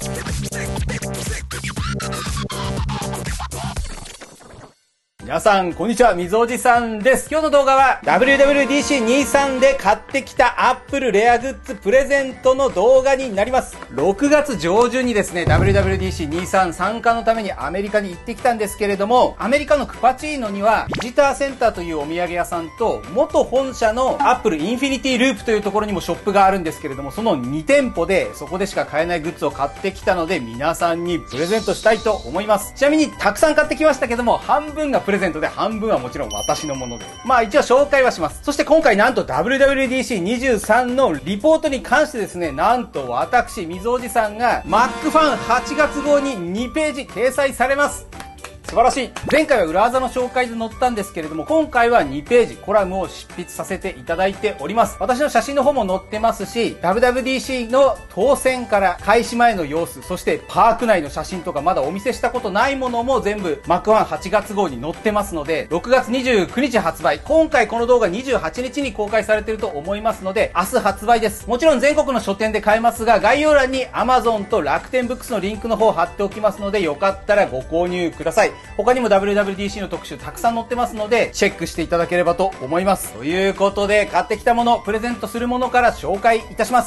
皆さん、こんにちは。みぞおじさんです。今日の動画は WWDC23 で買ってきた Apple レアグッズプレゼントの動画になります。6月上旬にですね、WWDC23 参加のためにアメリカに行ってきたんですけれども、アメリカのクパチーノにはビジターセンターというお土産屋さんと、元本社の Apple Infinity Loop というところにもショップがあるんですけれども、その2店舗でそこでしか買えないグッズを買ってきたので、皆さんにプレゼントしたいと思います。ちなみにたくさん買ってきましたけども、半分がプレゼントで半分はもちろん私のものです。まあ一応紹介はします。そして今回なんと WWDC23 のリポートに関してですね、なんと私、みぞおじさんが Mac ファン8月号に2ページ掲載されます。素晴らしい。前回は裏技の紹介で載ったんですけれども、今回は2ページコラムを執筆させていただいております。私の写真の方も載ってますし、WWDC の当選から開始前の様子、そしてパーク内の写真とかまだお見せしたことないものも全部 Mac1 8月号に載ってますので、6月29日発売。今回この動画28日に公開されていると思いますので、明日発売です。もちろん全国の書店で買えますが、概要欄に Amazon と楽天ブックスのリンクの方を貼っておきますので、よかったらご購入ください。他にも WWDC の特集たくさん載ってますので、チェックしていただければと思います。ということで、買ってきたもの、プレゼントするものから紹介いたします。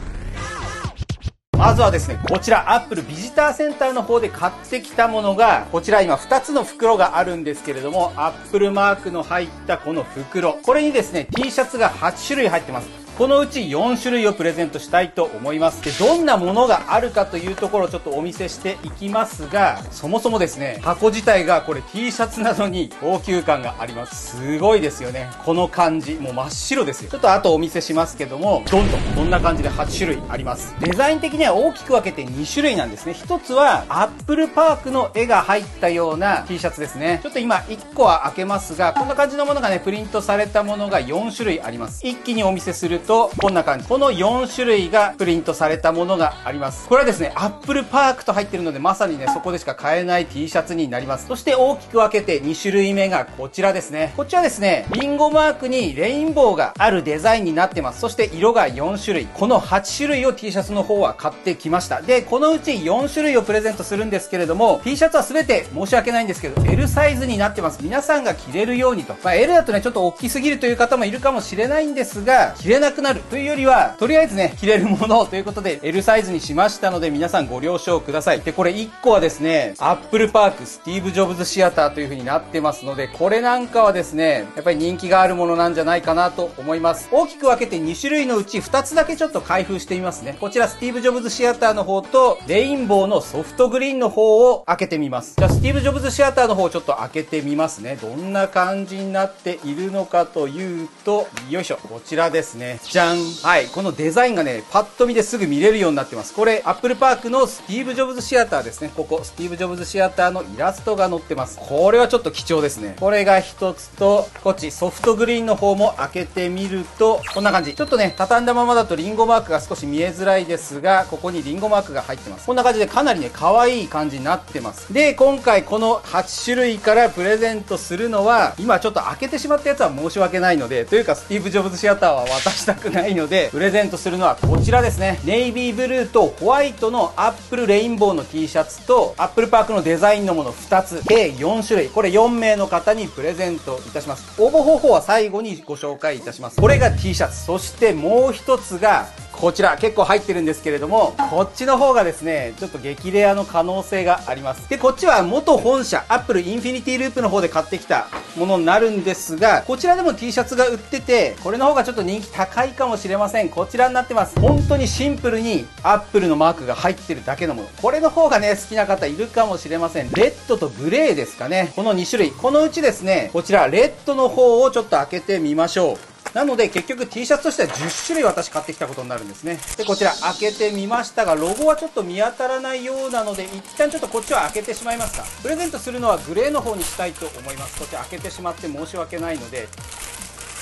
まずはですね、こちら Apple ビジターセンターの方で買ってきたものが、こちら今2つの袋があるんですけれども、Apple マークの入ったこの袋。これにですね、T シャツが8種類入ってます。このうち4種類をプレゼントしたいと思います。で、どんなものがあるかというところをちょっとお見せしていきますが、そもそもですね、箱自体がこれ T シャツなのに高級感があります。すごいですよね。この感じ。もう真っ白ですよ。ちょっと後お見せしますけども、どんどんこんな感じで8種類あります。デザイン的には大きく分けて2種類なんですね。一つは Apple パークの絵が入ったような T シャツですね。ちょっと今1個は開けますが、こんな感じのものがね、プリントされたものが4種類あります。一気にお見せすると、こんな感じ。この4種類がプリントされたものがあります。これはですね、Apple パークと入ってるので、まさにね、そこでしか買えない T シャツになります。そして大きく分けて2種類目がこちらですね。こちらですね、リンゴマークにレインボーがあるデザインになってます。そして色が4種類。この8種類を T シャツの方は買ってきました。で、このうち4種類をプレゼントするんですけれども、T シャツは全て申し訳ないんですけど、L サイズになってます。皆さんが着れるようにと。L だとね、ちょっと大きすぎるという方もいるかもしれないんですが、着れなくなるというよりは、とりあえずね、着れるものということで L サイズにしましたので、皆さんご了承ください。で、これ1個はですね、Apple パークスティーブ・ジョブズシアターという風になってますので、これなんかはですね、やっぱり人気があるものなんじゃないかなと思います。大きく分けて2種類のうち2つだけちょっと開封してみますね。こちらスティーブ・ジョブズシアターの方と、レインボーのソフトグリーンの方を開けてみます。じゃあスティーブ・ジョブズシアターの方をちょっと開けてみますね。どんな感じになっているのかというと、よいしょ、こちらですね。じゃん。はい、このデザインがね、パッと見ですぐ見れるようになってます。これ、アップルパークのスティーブ・ジョブズシアターですね。ここ、スティーブ・ジョブズシアターのイラストが載ってます。これはちょっと貴重ですね。これが一つと、こっち、ソフトグリーンの方も開けてみると、こんな感じ。ちょっとね、畳んだままだとリンゴマークが少し見えづらいですが、ここにリンゴマークが入ってます。こんな感じでかなりね、可愛い感じになってます。で、今回この8種類からプレゼントするのは、今ちょっと開けてしまったやつは申し訳ないので、というかスティーブ・ジョブズシアターは渡したくないので、プレゼントするのはこちらですね。ネイビーブルーとホワイトのアップルレインボーの T シャツと、アップルパークのデザインのもの2つ、計4種類。これ4名の方にプレゼントいたします。応募方法は最後にご紹介いたします。これが T シャツ。そしてもう一つが、こちら結構入ってるんですけれども、こっちの方がですね、ちょっと激レアの可能性があります。で、こっちは元本社 Apple Infinity Loop の方で買ってきたものになるんですが、こちらでも T シャツが売ってて、これの方がちょっと人気高いかもしれません。こちらになってます。本当にシンプルに Apple のマークが入ってるだけのもの。これの方がね、好きな方いるかもしれません。レッドとグレーですかね。この2種類。このうちですね、こちらレッドの方をちょっと開けてみましょう。なので結局 T シャツとしては10種類私買ってきたことになるんですね。で、こちら開けてみましたが、ロゴはちょっと見当たらないようなので、一旦ちょっとこっちは開けてしまいますか。プレゼントするのはグレーの方にしたいと思います。こっち開けてしまって申し訳ないので、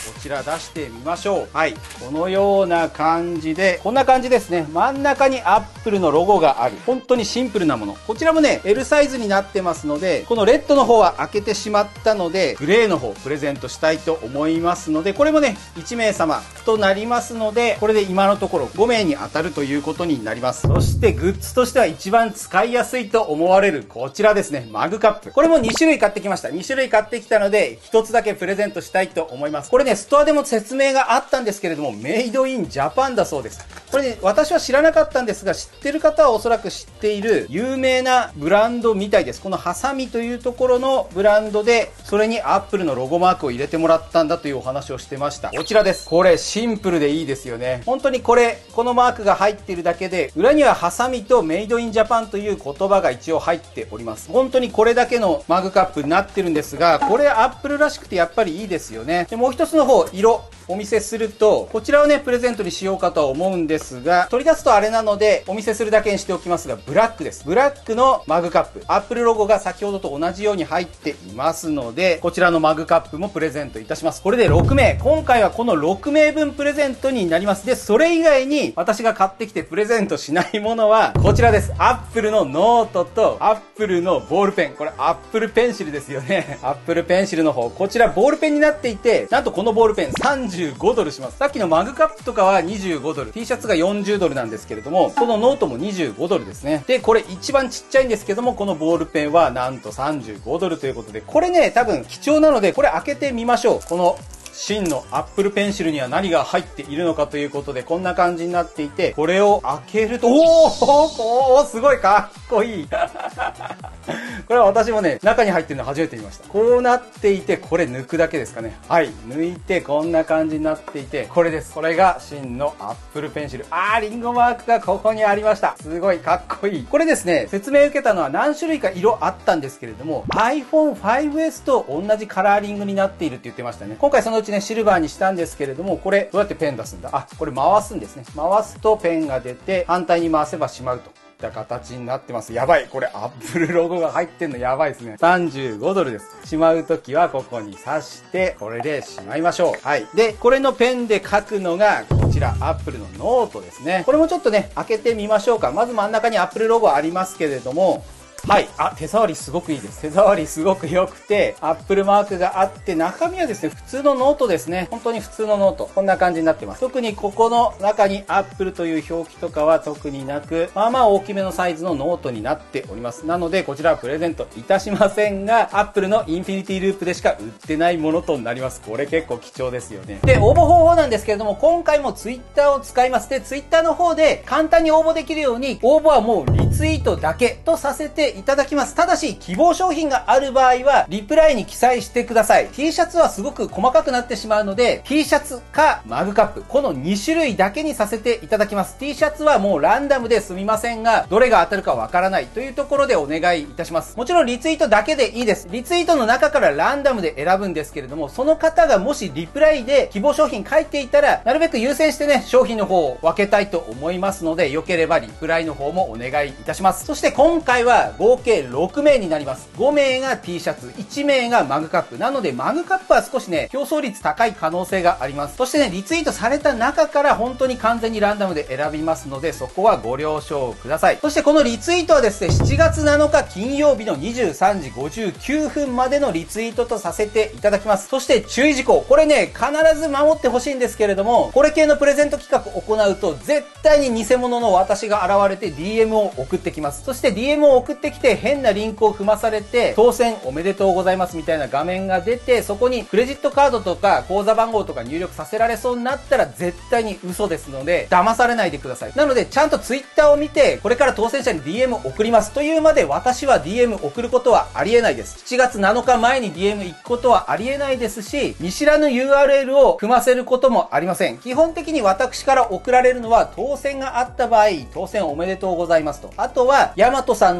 ちら出してみましょう。はい。このような感じで、こんな感じですね。真ん中にアップルのロゴがある。本当にシンプルなもの。こちらもね、L サイズになってますので、このレッドの方は開けてしまったので、グレーの方プレゼントしたいと思いますので、これもね、1名様となりますので、これで今のところ5名に当たるということになります。そしてグッズとしては一番使いやすいと思われるこちらですね、マグカップ。これも2種類買ってきました。2種類買ってきたので、1つだけプレゼントしたいと思います。これね、ストアでも説明があったんですけれども、メイドインジャパンだそうです。これね、私は知らなかったんですが、知ってる方はおそらく知っている有名なブランドみたいです。このハサミというところのブランドで、それにアップルのロゴマークを入れてもらったんだというお話をしてました。こちらです。これシンプルでいいですよね。本当にこのマークが入っているだけで、裏にはハサミとメイドインジャパンという言葉が一応入っております。本当にこれだけのマグカップになってるんですが、これアップルらしくてやっぱりいいですよね。で、もう一つの方、色。お見せすると、こちらをね、プレゼントにしようかとは思うんですが、取り出すとあれなので、お見せするだけにしておきますが、ブラックです。ブラックのマグカップ。アップルロゴが先ほどと同じように入っていますので、こちらのマグカップもプレゼントいたします。これで6名。今回はこの6名分プレゼントになります。で、それ以外に私が買ってきてプレゼントしないものは、こちらです。アップルのノートと、アップルのボールペン。これ、アップルペンシルですよね。アップルペンシルの方。こちら、ボールペンになっていて、なんとこのボールペン35ドルします。さっきのマグカップとかは25ドル。T シャツが40ドルなんですけれども、このノートも25ドルですね。で、これ一番ちっちゃいんですけども、このボールペンはなんと35ドルということで、これね、多分貴重なので、これ開けてみましょう。この、真のアップルペンシルには何が入っているのかということで、こんな感じになっていて、これを開けると、おーすごいかっこいいこれは私もね、中に入ってるの初めて見ました。こうなっていて、これ抜くだけですかね。はい。抜いて、こんな感じになっていて、これです。これが真のアップルペンシル。リンゴマークがここにありました。すごいかっこいい。これですね、説明受けたのは何種類か色あったんですけれども、iPhone 5S と同じカラーリングになっているって言ってましたね。今回そのうちね、シルバーにしたんですけれども、これ、どうやってペン出すんだ？これ回すんですね。回すとペンが出て、反対に回せばしまうと。形になってます。やばい。これアップルロゴが入ってんのやばいですね。35ドルです。しまうときはここに刺して、これでしまいましょう。はい。で、これのペンで書くのが、こちら、アップルのノートですね。これもちょっとね、開けてみましょうか。まず真ん中にアップルロゴありますけれども、はい。手触りすごくいいです。手触りすごく良くて、アップルマークがあって、中身はですね、普通のノートですね。本当に普通のノート。こんな感じになってます。特にここの中にアップルという表記とかは特になく、まあまあ大きめのサイズのノートになっております。なので、こちらはプレゼントいたしませんが、アップルのインフィニティループでしか売ってないものとなります。これ結構貴重ですよね。で、応募方法なんですけれども、今回もツイッターを使います。で、ツイッターの方で簡単に応募できるように、応募はもうリツイートだけとさせていただきます。ただし、希望商品がある場合は、リプライに記載してください。T シャツはすごく細かくなってしまうので、T シャツかマグカップ、この2種類だけにさせていただきます。T シャツはもうランダムですみませんが、どれが当たるかわからないというところでお願いいたします。もちろんリツイートだけでいいです。リツイートの中からランダムで選ぶんですけれども、その方がもしリプライで希望商品書いていたら、なるべく優先してね、商品の方を分けたいと思いますので、良ければリプライの方もお願いいたします。そして今回は合計6名になります。5名が T シャツ、1名がマグカップ。なので、マグカップは少しね、競争率高い可能性があります。そしてね、リツイートされた中から本当に完全にランダムで選びますので、そこはご了承ください。そしてこのリツイートはですね、7月7日金曜日の23時59分までのリツイートとさせていただきます。そして注意事項。これね、必ず守ってほしいんですけれども、これ系のプレゼント企画を行うと、絶対に偽物の私が現れて DM を送ってきます。そして DM を送ってきて変なリンクを踏まされて、当選おめでとうございますみたいな画面が出て、そこにクレジットカードとか口座番号とか入力させられそうになったら絶対に嘘ですので、騙されないでください。なので、ちゃんと Twitter を見て、これから当選者に DM 送りますというまで私は DM 送ることはありえないです。7月7日前に DM 行くことはありえないですし、見知らぬ URL を踏ませることもありません。基本的に私から送られるのは、当選があった場合、当選おめでとうございますと。あとは、ヤマトさんの匿名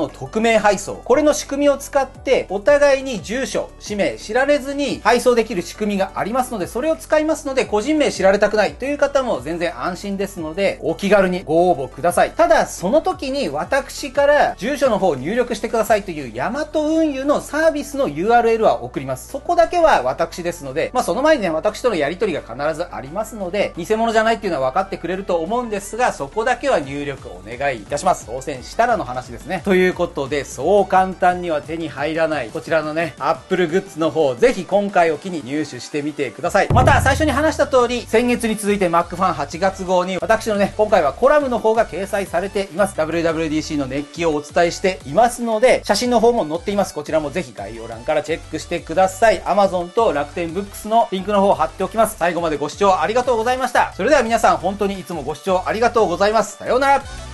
名配送。これの仕組みを使って、お互いに住所、氏名知られずに配送できる仕組みがありますので、それを使いますので、個人名知られたくないという方も全然安心ですので、お気軽にご応募ください。ただ、その時に私から住所の方を入力してくださいというヤマト運輸のサービスの URL は送ります。そこだけは私ですので、その前にね、私とのやり取りが必ずありますので、偽物じゃないっていうのは分かってくれると思うんですが、そこだけは入力お願いいたします。当選したらの話ですね。ということで、そう簡単には手に入らない、こちらのね、Apple グッズの方、ぜひ今回を機に入手してみてください。また、最初に話した通り、先月に続いて Mac ファン8月号に、私のね、今回はコラムの方が掲載されています。WWDC の熱気をお伝えしていますので、写真の方も載っています。こちらもぜひ概要欄からチェックしてください。Amazon と楽天ブックスのリンクの方を貼っておきます。最後までご視聴ありがとうございました。それでは皆さん、本当にいつもご視聴ありがとうございます。さようなら。